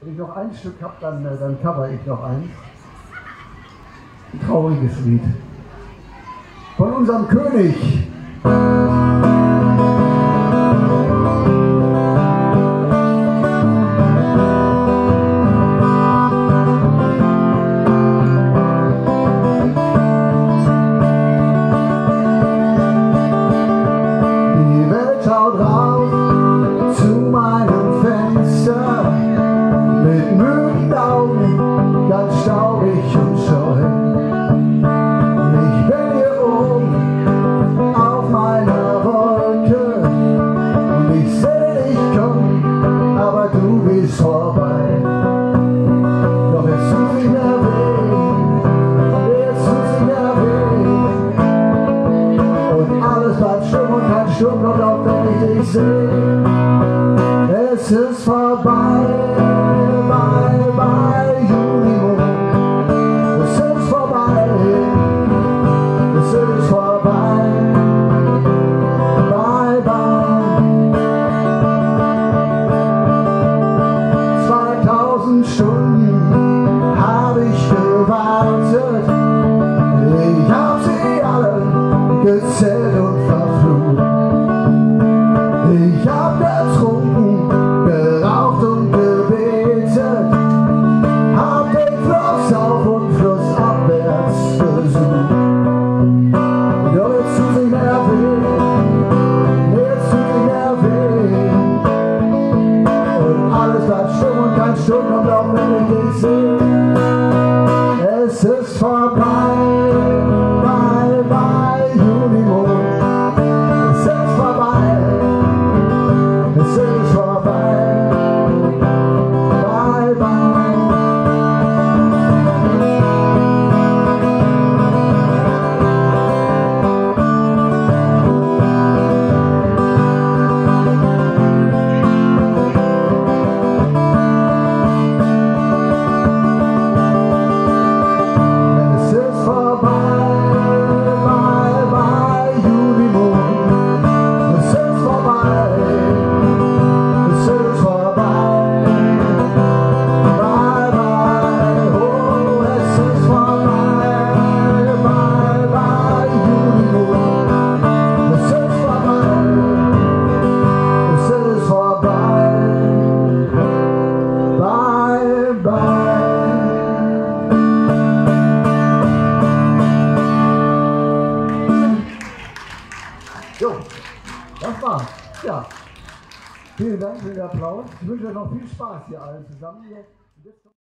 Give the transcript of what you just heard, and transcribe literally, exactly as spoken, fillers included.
Wenn ich noch ein Stück habe, dann, dann cover ich noch eins. Ein trauriges Lied. Von unserem König. Die Welt schaut raus zu meinem Fenster. Mit müden Augen, ganz staubig und scheu. Ich bin hier oben auf meiner Wolke und ich sehe dich kommen, aber du bist vorbei. Doch es tut sich mehr weh, es tut sich mehr weh. Und alles bleibt stumm und kein Sturm kommt auf, wenn ich dich sehe. Es ist vorbei. Bye, bye, Junimond. Es ist vorbei, es ist vorbei. Bye, bye. zweitausend Stunden habe ich gewartet. Ich hab sie alle gezählt und verflucht. Ich hab getrunken, geraucht und gebetet, hab den Flussauf und flussabwärts gesucht. Doch jetzt tut sich mehr weh, jetzt tut sich mehr weh. Und alles bleibt stumm und kein Sturm kommt auf, wenn ich dich sehe. Es ist vorbei, bye, bye, Junimond. Es ist vorbei, es ist vorbei. Bye, bye. Es ist vorbei, bye, bye, Junimond. Es ist vorbei, es ist vorbei. Bye, bye, oh, es ist vorbei. Bye, bye, Junimond. Es ist vorbei, es ist vorbei. Bye, bye. Jo, das war's. Ja. Vielen Dank für den Applaus. Ich wünsche euch noch viel Spaß hier allen zusammen. Hier.